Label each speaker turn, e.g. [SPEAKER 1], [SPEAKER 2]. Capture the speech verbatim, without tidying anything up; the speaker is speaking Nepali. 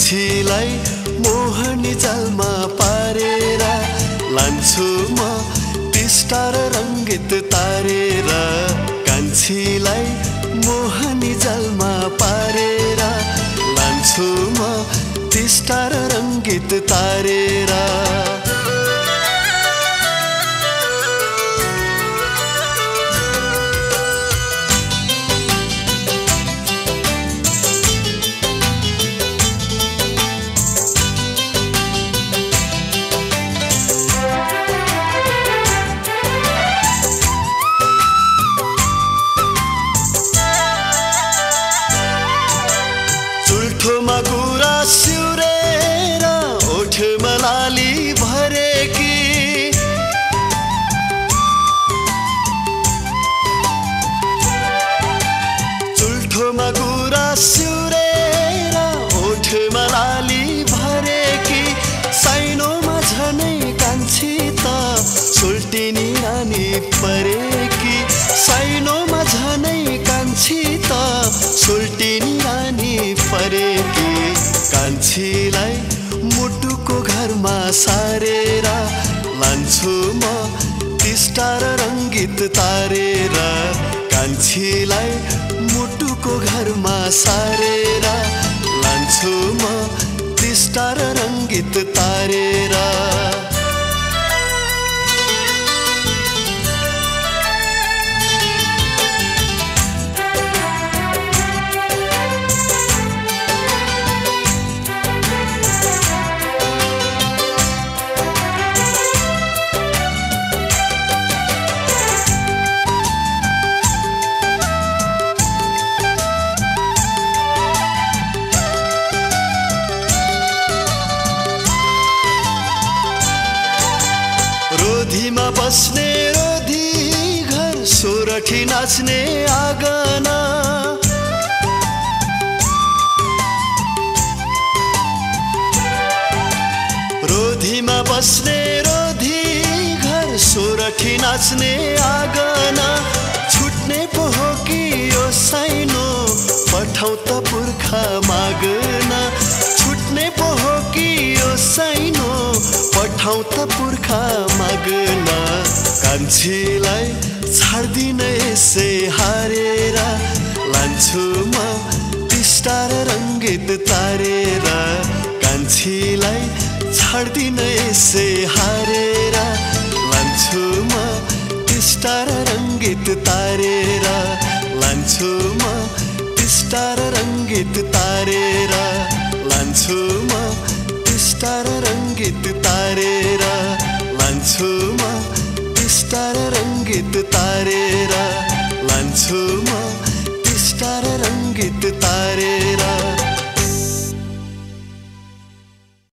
[SPEAKER 1] कान्छीलाई मोहनी जालमा पारेर लान्छु म टिस्टा र रङ्गित तारेर कान्छीलाई मोहनी जालमा पारेर लान्छु म टिस्टा र रङ्गित तारेर चुल्ठोमा गुरा सिउरेर ओठमा लाली भरेकी चुल्ठोमा गुरा सिउरेर ओठमा लाली भरेकी साइनोमा झनै कान्छी त सुल्टिनी रानी परेकी साइनोमा झनै कान्छी त सुल्टिनी रानी परेकी कान्छीलाई मुटुको घरमा सारेर लान्छु म टिस्टा र रङ्गित तारेर कान्छीलाई मुटुको घरमा सारेर लान्छु म टिस्टा र रङ्गित तारेर रोधीमा बस्ने रोधी घर सोरठी नाच्ने आँगना रोधीमा बस्ने रोधी घर सोरठी नाच्ने आँगना छुट्ने पो हो कि यो साइनो पठाउ त पुर्खा माग्न छुट्ने पो हो कि यो साइनो पठाउ त पुर्खा माग्न कान्छीलाई छाड्दिन यसै हारेर लान्छु म टिस्टा र रङ्गित तारेर कान्छीलाई छाड्दिन यसै हारेर लान्छु म टिस्टा र रङ्गित तारेर लान्छु म टिस्टा र रङ्गित तारेर लान्छु म टिस्टा र रङ्गित तारेर लान्छु म टिस्टा र रङ्गित तारेर लान्छु म टिस्टा र रङ्गित तारेर